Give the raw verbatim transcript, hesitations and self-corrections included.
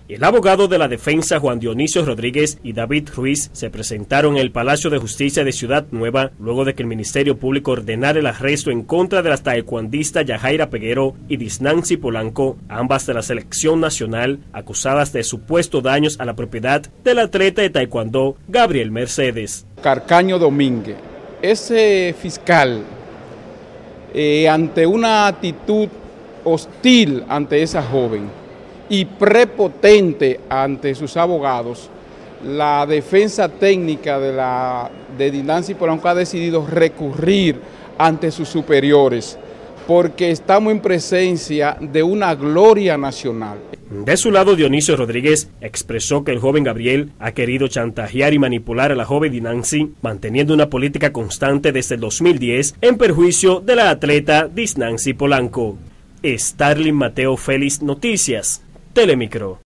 El abogado de la defensa Juan Dionisio Rodríguez y David Ruiz se presentaron en el Palacio de Justicia de Ciudad Nueva luego de que el Ministerio Público ordenara el arresto en contra de las taekwondistas Yajaira Peguero y Disnancy Polanco, ambas de la selección nacional, acusadas de supuestos daños a la propiedad del atleta de taekwondo Gabriel Mercedes. Carcaño Domínguez, ese fiscal, eh, ante una actitud hostil ante esa joven y prepotente ante sus abogados, la defensa técnica de, la, de Disnancy Polanco ha decidido recurrir ante sus superiores porque estamos en presencia de una gloria nacional. De su lado, Dionisio Rodríguez expresó que el joven Gabriel ha querido chantajear y manipular a la joven Disnancy, manteniendo una política constante desde el dos mil diez en perjuicio de la atleta Disnancy Polanco. Starling Mateo Félix, Noticias Telemicro.